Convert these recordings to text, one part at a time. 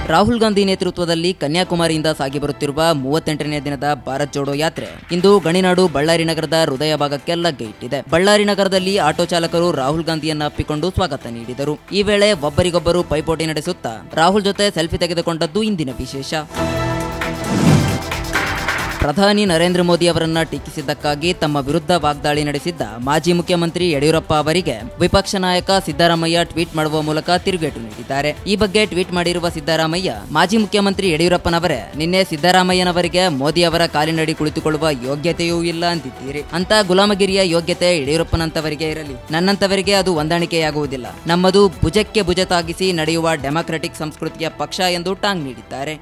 ರಾಹುಲ್ ಗಾಂಧಿ ನೇತೃತ್ವದಲ್ಲಿ ಕನ್ಯಾಕುಮಾರಿಯಿಂದ ಸಾಗಿ ಬರುತ್ತಿರುವ 38ನೇ ದಿನದ ಭಾರತ್ ಜೋಡೋ ಯಾತ್ರೆ ಇಂದು ಗಣಿನಾಡು ಬಳ್ಳಾರಿ ನಗರದ ಹೃದಯ ಭಾಗಕ್ಕೆ ಲಗ್ಗೆ ಇಟ್ಟಿದೆ. ಬಳ್ಳಾರಿ ನಗರದಲ್ಲಿ ಆಟೋ ಚಾಲಕರು ರಾಹುಲ್ ಗಾಂಧಿಯನ್ನ ಅಪ್ಪಿಕೊಂಡು ಸ್ವಾಗತ ನೀಡಿದರು. ಈ ವೇಳೆ ಒಬ್ಬರಿಗೊಬ್ಬರು ಪೈಪೋಟಿ ನಡೆಸುತ್ತಾ ರಾಹುಲ್ ಜೊತೆ ಸೆಲ್ಫಿ ತೆಗೆದುಕೊಂಡದ್ದು ಇಂದಿನ ವಿಶೇಷ. ಪ್ರಧಾನಿ ನರೇಂದ್ರ ಮೋದಿ ಅವರನ್ನ ಟೀಕಿಸಿದ್ದಕ್ಕಾಗಿ ತಮ್ಮ ವಿರುದ್ಧ ವಾಗ್ದಾಳಿ ನಡೆಸಿದ್ದ ಮಾಜಿ ಮುಖ್ಯಮಂತ್ರಿ ಯಡಿಯೂರಪ್ಪ ಅವರಿಗೆ ವಿಪಕ್ಷ ನಾಯಕ ಸಿದ್ದರಾಮಯ್ಯ ಟ್ವೀಟ್ ಮಾಡುವ ಮೂಲಕ ತಿರುಗೇಟು ನೀಡಿದ್ದಾರೆ. ಈ ಬಗ್ಗೆ ಟ್ವೀಟ್ ಮಾಡಿರುವ ಸಿದ್ದರಾಮಯ್ಯ, ಮಾಜಿ ಮುಖ್ಯಮಂತ್ರಿ ಯಡಿಯೂರಪ್ಪನವರೇ, ನಿನ್ನೆ ಸಿದ್ದರಾಮಯ್ಯನವರಿಗೆ ಮೋದಿ ಅವರ ಕಾಲಿನಡಿ ಕುಳಿತುಕೊಳ್ಳುವ ಯೋಗ್ಯತೆಯೂ ಇಲ್ಲ ಅಂತಿದ್ದೀರಿ. ಅಂತ ಗುಲಾಮಗಿರಿಯ ಯೋಗ್ಯತೆ ಯಡಿಯೂರಪ್ಪನಂತವರಿಗೆ ಇರಲಿ, ನನ್ನಂತವರಿಗೆ ಅದು ಹೊಂದಾಣಿಕೆಯಾಗುವುದಿಲ್ಲ. ನಮ್ಮದು ಭುಜಕ್ಕೆ ಭುಜ ತಾಗಿಸಿ ನಡೆಯುವ ಡೆಮಾಕ್ರೆಟಿಕ್ ಸಂಸ್ಕೃತಿಯ ಪಕ್ಷ ಎಂದು ಟಾಂಗ್ ನೀಡಿದ್ದಾರೆ.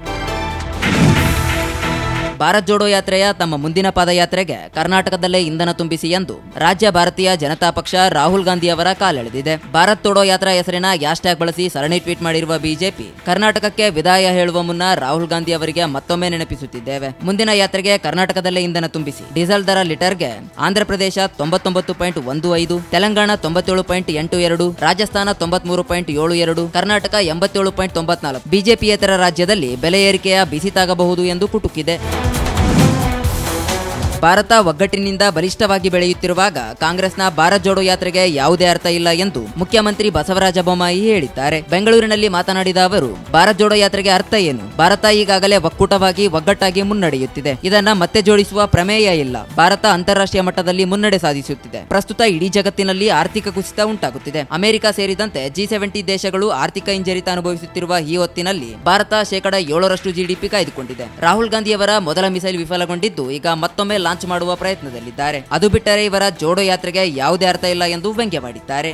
ಭಾರತ್ ಜೋಡೋ ಯಾತ್ರೆಯ ತಮ್ಮ ಮುಂದಿನ ಪಾದಯಾತ್ರೆಗೆ ಕರ್ನಾಟಕದಲ್ಲೇ ಇಂಧನ ತುಂಬಿಸಿ ಎಂದು ರಾಜ್ಯ ಭಾರತೀಯ ಜನತಾ ಪಕ್ಷ ರಾಹುಲ್ ಗಾಂಧಿ ಅವರ ಕಾಲೆಳೆದಿದೆ. ಭಾರತ್ ಜೋಡೋ ಯಾತ್ರಾ ಹೆಸರಿನ ಹ್ಯಾಶ್ಟ್ಯಾಗ್ ಬಳಸಿ ಸರಣಿ ಟ್ವೀಟ್ ಮಾಡಿರುವ ಬಿಜೆಪಿ, ಕರ್ನಾಟಕಕ್ಕೆ ವಿದಾಯ ಹೇಳುವ ಮುನ್ನ ರಾಹುಲ್ ಗಾಂಧಿ ಅವರಿಗೆ ಮತ್ತೊಮ್ಮೆ ನೆನಪಿಸುತ್ತಿದ್ದೇವೆ. ಮುಂದಿನ ಯಾತ್ರೆಗೆ ಕರ್ನಾಟಕದಲ್ಲೇ ಇಂಧನ ತುಂಬಿಸಿ. ಡೀಸೆಲ್ ದರ ಲೀಟರ್ಗೆ ಆಂಧ್ರಪ್ರದೇಶ 99.15, ತೆಲಂಗಾಣ 97.82, ರಾಜಸ್ಥಾನ 93.72, ಕರ್ನಾಟಕ 87.94. ಬಿಜೆಪಿಯೇತರ ರಾಜ್ಯದಲ್ಲಿ ಬೆಲೆ ಏರಿಕೆಯ ಬಿಸಿ ತಾಗಬಹುದು ಎಂದು ಕುಟುಕಿದೆ. ಭಾರತ ಒಗ್ಗಟ್ಟಿನಿಂದ ಬಲಿಷ್ಠವಾಗಿ ಬೆಳೆಯುತ್ತಿರುವಾಗ ಕಾಂಗ್ರೆಸ್ನ ಭಾರತ್ ಜೋಡೋ ಯಾತ್ರೆಗೆ ಯಾವುದೇ ಅರ್ಥ ಇಲ್ಲ ಎಂದು ಮುಖ್ಯಮಂತ್ರಿ ಬಸವರಾಜ ಬೊಮ್ಮಾಯಿ ಹೇಳಿದ್ದಾರೆ. ಬೆಂಗಳೂರಿನಲ್ಲಿ ಮಾತನಾಡಿದ ಅವರು, ಭಾರತ್ ಜೋಡೋ ಯಾತ್ರೆಗೆ ಅರ್ಥ ಏನು? ಭಾರತ ಈಗಾಗಲೇ ಒಕ್ಕೂಟವಾಗಿ ಒಗ್ಗಟ್ಟಾಗಿ ಮುನ್ನಡೆಯುತ್ತಿದೆ. ಇದನ್ನ ಮತ್ತೆ ಜೋಡಿಸುವ ಪ್ರಮೇಯ ಇಲ್ಲ. ಭಾರತ ಅಂತಾರಾಷ್ಟ್ರೀಯ ಮಟ್ಟದಲ್ಲಿ ಮುನ್ನಡೆ ಸಾಧಿಸುತ್ತಿದೆ. ಪ್ರಸ್ತುತ ಇಡೀ ಜಗತ್ತಿನಲ್ಲಿ ಆರ್ಥಿಕ ಕುಸಿತ ಉಂಟಾಗುತ್ತಿದೆ. ಅಮೆರಿಕ ಸೇರಿದಂತೆ G70 ದೇಶಗಳು ಆರ್ಥಿಕ ಹಿಂಜರಿತ ಅನುಭವಿಸುತ್ತಿರುವ ಈ ಹೊತ್ತಿನಲ್ಲಿ ಭಾರತ 7% GDP ಕಾಯ್ದುಕೊಂಡಿದೆ. ರಾಹುಲ್ ಗಾಂಧಿ ಅವರ ಮೊದಲ ಮಿಸೈಲ್ ವಿಫಲಗೊಂಡಿದ್ದು ಈಗ ಮತ್ತೊಮ್ಮೆ ಲಾಂಚ್ ಮಾಡುವ ಪ್ರಯತ್ನದಲ್ಲಿದ್ದಾರೆ. ಅದು ಬಿಟ್ಟರೆ ಇವರ ಜೋಡೋ ಯಾತ್ರೆಗೆ ಯಾವುದೇ ಅರ್ಥ ಇಲ್ಲ ಎಂದು ವ್ಯಂಗ್ಯವಾಡಿದ್ದಾರೆ.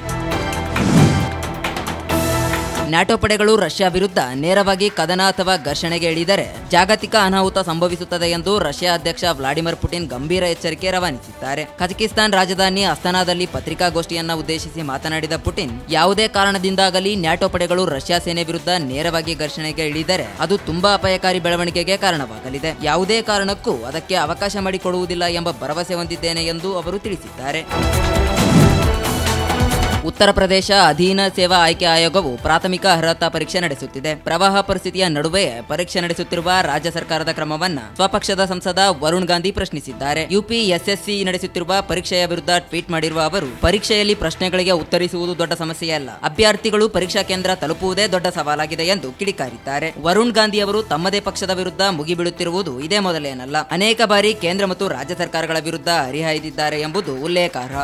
ನ್ಯಾಟೋ ಪಡೆಗಳು ರಷ್ಯಾ ವಿರುದ್ಧ ನೇರವಾಗಿ ಕದನ ಅಥವಾ ಘರ್ಷಣೆಗೆ ಇಳಿದರೆ ಜಾಗತಿಕ ಅನಾಹುತ ಸಂಭವಿಸುತ್ತದೆ ಎಂದು ರಷ್ಯಾ ಅಧ್ಯಕ್ಷ ವ್ಲಾಡಿಮಿರ್ ಪುಟಿನ್ ಗಂಭೀರ ಎಚ್ಚರಿಕೆ ರವಾನಿಸಿದ್ದಾರೆ. ಕಜಕಿಸ್ತಾನ್ ರಾಜಧಾನಿ ಅಸ್ತಾನಾದಲ್ಲಿ ಪತ್ರಿಕಾಗೋಷ್ಠಿಯನ್ನ ಉದ್ದೇಶಿಸಿ ಮಾತನಾಡಿದ ಪುಟಿನ್, ಯಾವುದೇ ಕಾರಣದಿಂದಾಗಲಿ ನ್ಯಾಟೋ ಪಡೆಗಳು ರಷ್ಯಾ ಸೇನೆ ವಿರುದ್ಧ ನೇರವಾಗಿ ಘರ್ಷಣೆಗೆ ಇಳಿದರೆ ಅದು ತುಂಬಾ ಅಪಾಯಕಾರಿ ಬೆಳವಣಿಗೆಗೆ ಕಾರಣವಾಗಲಿದೆ. ಯಾವುದೇ ಕಾರಣಕ್ಕೂ ಅದಕ್ಕೆ ಅವಕಾಶ ಮಾಡಿಕೊಡುವುದಿಲ್ಲ ಎಂಬ ಭರವಸೆ ಹೊಂದಿದ್ದೇನೆ ಎಂದು ಅವರು ತಿಳಿಸಿದ್ದಾರೆ. ಉತ್ತರ ಪ್ರದೇಶ ಅಧೀನ ಸೇವಾ ಆಯ್ಕೆ ಆಯೋಗವು ಪ್ರಾಥಮಿಕ ಅರ್ಹತಾ ಪರೀಕ್ಷೆ ನಡೆಸುತ್ತಿದೆ. ಪ್ರವಾಹ ಪರಿಸ್ಥಿತಿಯ ನಡುವೆ ಪರೀಕ್ಷೆ ನಡೆಸುತ್ತಿರುವ ರಾಜ್ಯ ಸರ್ಕಾರದ ಕ್ರಮವನ್ನ ಸ್ವಪಕ್ಷದ ಸಂಸದ ವರುಣ್ ಗಾಂಧಿ ಪ್ರಶ್ನಿಸಿದ್ದಾರೆ. UPSSC ನಡೆಸುತ್ತಿರುವ ಪರೀಕ್ಷೆಯ ವಿರುದ್ಧ ಟ್ವೀಟ್ ಮಾಡಿರುವ ಅವರು, ಪರೀಕ್ಷೆಯಲ್ಲಿ ಪ್ರಶ್ನೆಗಳಿಗೆ ಉತ್ತರಿಸುವುದು ದೊಡ್ಡ ಸಮಸ್ಯೆಯಲ್ಲ, ಅಭ್ಯರ್ಥಿಗಳು ಪರೀಕ್ಷಾ ಕೇಂದ್ರ ತಲುಪುವುದೇ ದೊಡ್ಡ ಸವಾಲಾಗಿದೆ ಎಂದು ಕಿಡಿಕಾರಿದ್ದಾರೆ. ವರುಣ್ ಗಾಂಧಿ ಅವರು ತಮ್ಮದೇ ಪಕ್ಷದ ವಿರುದ್ಧ ಮುಗಿಬೀಳುತ್ತಿರುವುದು ಇದೇ ಮೊದಲೇನಲ್ಲ. ಅನೇಕ ಬಾರಿ ಕೇಂದ್ರ ಮತ್ತು ರಾಜ್ಯ ಸರ್ಕಾರಗಳ ವಿರುದ್ಧ ಹರಿಹಾಯ್ದಿದ್ದಾರೆ ಎಂಬುದು ಉಲ್ಲೇಖಾರ್ಹ.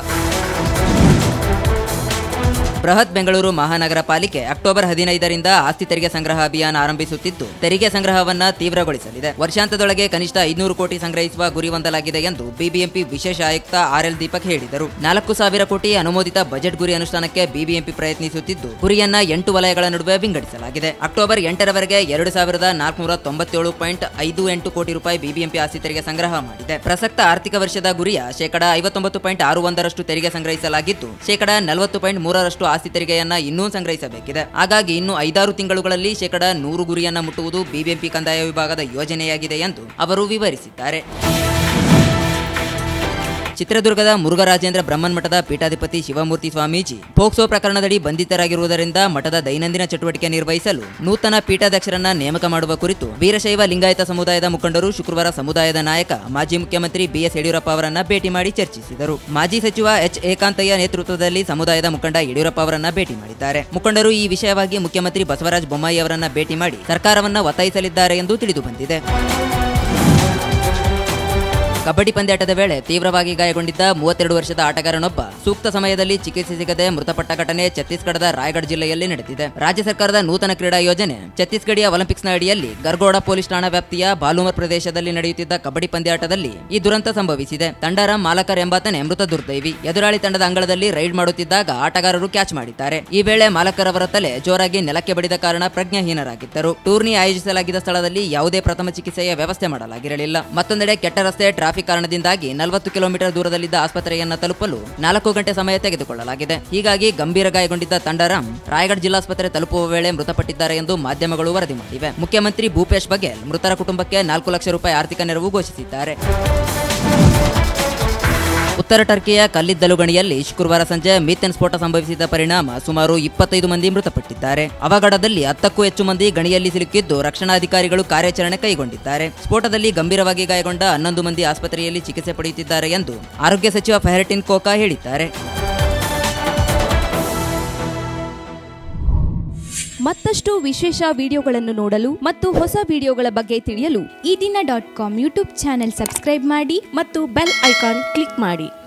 ಬೃಹತ್ ಬೆಂಗಳೂರು ಮಹಾನಗರ ಪಾಲಿಕೆ ಅಕ್ಟೋಬರ್ 15ರಿಂದ ಆಸ್ತಿ ತೆರಿಗೆ ಸಂಗ್ರಹ ಅಭಿಯಾನ ಆರಂಭಿಸುತ್ತಿದ್ದು, ತೆರಿಗೆ ಸಂಗ್ರಹವನ್ನ ತೀವ್ರಗೊಳಿಸಲಿದೆ. ವರ್ಷಾಂತದೊಳಗೆ ಕನಿಷ್ಠ 500 ಕೋಟಿ ಸಂಗ್ರಹಿಸುವ ಗುರಿ ಹೊಂದಲಾಗಿದೆ ಎಂದು ಬಿಬಿಎಂಪಿ ವಿಶೇಷ ಆಯುಕ್ತ RL ದೀಪಕ್ ಹೇಳಿದರು. 4,000 ಕೋಟಿ ಅನುಮೋದಿತ ಬಜೆಟ್ ಗುರಿ ಅನುಷ್ಠಾನಕ್ಕೆ ಬಿಬಿಎಂಪಿ ಪ್ರಯತ್ನಿಸುತ್ತಿದ್ದು, ಗುರಿಯನ್ನ 8 ವಲಯಗಳ ನಡುವೆ ವಿಂಗಡಿಸಲಾಗಿದೆ. ಅಕ್ಟೋಬರ್ 8ರವರೆಗೆ 2,450.58 ಕೋಟಿ ರೂಪಾಯಿ ಬಿಬಿಎಂಪಿ ಆಸ್ತಿ ತೆರಿಗೆ ಸಂಗ್ರಹ ಮಾಡಿದೆ. ಪ್ರಸಕ್ತ ಆರ್ಥಿಕ ವರ್ಷದ ಗುರಿಯ 59.61% ತೆರಿಗೆ ಸಂಗ್ರಹಿಸಲಾಗಿದ್ದು, 40.3% ಆಸ್ತಿ ತೆರಿಗೆಯನ್ನ ಇನ್ನೂ ಸಂಗ್ರಹಿಸಬೇಕಿದೆ. ಹಾಗಾಗಿ ಇನ್ನು 5-6 ತಿಂಗಳುಗಳಲ್ಲಿ 100 ಗುರಿಯನ್ನ ಮುಟ್ಟುವುದು ಬಿಬಿಎಂಪಿ ಕಂದಾಯ ವಿಭಾಗದ ಯೋಜನೆಯಾಗಿದೆ ಎಂದು ಅವರು ವಿವರಿಸಿದ್ದಾರೆ. ಚಿತ್ರದುರ್ಗದ ಮುರುಘರಾಜೇಂದ್ರ ಬ್ರಹ್ಮನ್ ಮಠದ ಪೀಠಾಧಿಪತಿ ಶಿವಮೂರ್ತಿ ಸ್ವಾಮೀಜಿ ಪೋಕ್ಸೋ ಪ್ರಕರಣದಡಿ ಬಂಧಿತರಾಗಿರುವುದರಿಂದ ಮಠದ ದೈನಂದಿನ ಚಟುವಟಿಕೆ ನಿರ್ವಹಿಸಲು ನೂತನ ಪೀಠಾಧ್ಯಕ್ಷರನ್ನ ನೇಮಕ ಮಾಡುವ ಕುರಿತು ವೀರಶೈವ ಲಿಂಗಾಯತ ಸಮುದಾಯದ ಮುಖಂಡರು ಶುಕ್ರವಾರ ಸಮುದಾಯದ ನಾಯಕ ಮಾಜಿ ಮುಖ್ಯಮಂತ್ರಿ BS ಯಡಿಯೂರಪ್ಪ ಅವರನ್ನ ಭೇಟಿ ಮಾಡಿ ಚರ್ಚಿಸಿದರು. ಮಾಜಿ ಸಚಿವ H ಏಕಾಂತಯ್ಯ ನೇತೃತ್ವದಲ್ಲಿ ಸಮುದಾಯದ ಮುಖಂಡ ಯಡಿಯೂರಪ್ಪ ಅವರನ್ನ ಭೇಟಿ ಮಾಡಿದ್ದಾರೆ. ಮುಖಂಡರು ಈ ವಿಷಯವಾಗಿ ಮುಖ್ಯಮಂತ್ರಿ ಬಸವರಾಜ ಬೊಮ್ಮಾಯಿ ಅವರನ್ನ ಭೇಟಿ ಮಾಡಿ ಸರ್ಕಾರವನ್ನ ಒತ್ತಾಯಿಸಲಿದ್ದಾರೆ ಎಂದು ತಿಳಿದು ಬಂದಿದೆ. ಕಬಡ್ಡಿ ಪಂದ್ಯಾಟದ ವೇಳೆ ತೀವ್ರವಾಗಿ ಗಾಯಗೊಂಡಿದ್ದ 32 ವರ್ಷದ ಆಟಗಾರನೊಬ್ಬ ಸೂಕ್ತ ಸಮಯದಲ್ಲಿ ಚಿಕಿತ್ಸೆ ಸಿಗದೆ ಮೃತಪಟ್ಟ ಘಟನೆ ಛತ್ತೀಸ್ಗಢದ ರಾಯಗಢ ಜಿಲ್ಲೆಯಲ್ಲಿ ನಡೆದಿದೆ. ರಾಜ್ಯ ಸರ್ಕಾರದ ನೂತನ ಕ್ರೀಡಾ ಯೋಜನೆ ಛತ್ತೀಸ್ಗಢಿಯ ಒಲಿಂಪಿಕ್ಸ್ನ ಅಡಿಯಲ್ಲಿ ಗರ್ಗೋಡ ಪೊಲೀಸ್ ಠಾಣಾ ವ್ಯಾಪ್ತಿಯ ಬಾಲೂಮರ್ ಪ್ರದೇಶದಲ್ಲಿ ನಡೆಯುತ್ತಿದ್ದ ಕಬಡ್ಡಿ ಪಂದ್ಯಾಟದಲ್ಲಿ ಈ ದುರಂತ ಸಂಭವಿಸಿದೆ. ತಂಡಾರಾಮ್ ಮಾಲಕರ್ ಎಂಬಾತನೇ ಮೃತ ದುರ್ದೈವಿ. ಎದುರಾಳಿ ತಂಡದ ಅಂಗಳದಲ್ಲಿ ರೈಡ್ ಮಾಡುತ್ತಿದ್ದಾಗ ಆಟಗಾರರು ಕ್ಯಾಚ್ ಮಾಡಿದ್ದಾರೆ. ಈ ವೇಳೆ ಮಾಲಕರ್ ಅವರ ತಲೆ ಜೋರಾಗಿ ನೆಲಕ್ಕೆ ಬಡಿದ ಕಾರಣ ಪ್ರಜ್ಞಾಹೀನರಾಗಿದ್ದರು. ಟೂರ್ನಿ ಆಯೋಜಿಸಲಾಗಿದ್ದ ಸ್ಥಳದಲ್ಲಿ ಯಾವುದೇ ಪ್ರಥಮ ಚಿಕಿತ್ಸೆಯ ವ್ಯವಸ್ಥೆ ಮಾಡಲಾಗಿರಲಿಲ್ಲ. ಮತ್ತೊಂದೆಡೆ ಕೆಟ್ಟ ರಸ್ತೆ ಟ್ರಾಫಿಕ್ ಕಾರಣದಿಂದಾಗಿ 40 ಕಿಲೋಮೀಟರ್ ದೂರದಲ್ಲಿದ್ದ ಆಸ್ಪತ್ರೆಯನ್ನ ತಲುಪಲು 4 ಗಂಟೆ ಸಮಯ ತೆಗೆದುಕೊಳ್ಳಲಾಗಿದೆ. ಹೀಗಾಗಿ ಗಂಭೀರ ಗಾಯಗೊಂಡಿದ್ದ ತಂಡಾರಾಮ್ ರಾಯಗಢ ಜಿಲ್ಲಾಸ್ಪತ್ರೆ ತಲುಪುವ ವೇಳೆ ಮೃತಪಟ್ಟಿದ್ದಾರೆ ಎಂದು ಮಾಧ್ಯಮಗಳು ವರದಿ ಮಾಡಿವೆ. ಮುಖ್ಯಮಂತ್ರಿ ಭೂಪೇಶ್ ಬಘೇಲ್ ಮೃತರ ಕುಟುಂಬಕ್ಕೆ 4 ಲಕ್ಷ ರೂಪಾಯಿ ಆರ್ಥಿಕ ನೆರವು ಘೋಷಿಸಿದ್ದಾರೆ. ಉತ್ತರ ಟರ್ಕಿಯ ಕಲ್ಲಿದ್ದಲು ಗಣಿಯಲ್ಲಿ ಶುಕ್ರವಾರ ಸಂಜೆ ಮೀಥೇನ್ ಸ್ಫೋಟ ಸಂಭವಿಸಿದ ಪರಿಣಾಮ ಸುಮಾರು 25 ಮಂದಿ ಮೃತಪಟ್ಟಿದ್ದಾರೆ. ಅವಘಡದಲ್ಲಿ 10ಕ್ಕೂ ಹೆಚ್ಚು ಮಂದಿ ಗಣಿಯಲ್ಲಿ ಸಿಲುಕಿದ್ದು ರಕ್ಷಣಾ ಅಧಿಕಾರಿಗಳು ಕಾರ್ಯಾಚರಣೆ ಕೈಗೊಂಡಿದ್ದಾರೆ. ಸ್ಫೋಟದಲ್ಲಿ ಗಂಭೀರವಾಗಿ ಗಾಯಗೊಂಡ 11 ಮಂದಿ ಆಸ್ಪತ್ರೆಯಲ್ಲಿ ಚಿಕಿತ್ಸೆ ಪಡೆಯುತ್ತಿದ್ದಾರೆ ಎಂದು ಆರೋಗ್ಯ ಸಚಿವ ಫೆಹರ್ಟಿನ್ ಕೋಕಾ ಹೇಳಿದ್ದಾರೆ. ಮತ್ತಷ್ಟು ವಿಶೇಷ ವಿಡಿಯೋಗಳನ್ನು ನೋಡಲು ಮತ್ತು ಹೊಸ ವಿಡಿಯೋಗಳ ಬಗ್ಗೆ ತಿಳಿಯಲು ಈ ದಿನ .com ಯೂಟ್ಯೂಬ್ ಚಾನೆಲ್ ಸಬ್ಸ್ಕ್ರೈಬ್ ಮಾಡಿ ಮತ್ತು ಬೆಲ್ ಐಕಾನ್ ಕ್ಲಿಕ್ ಮಾಡಿ.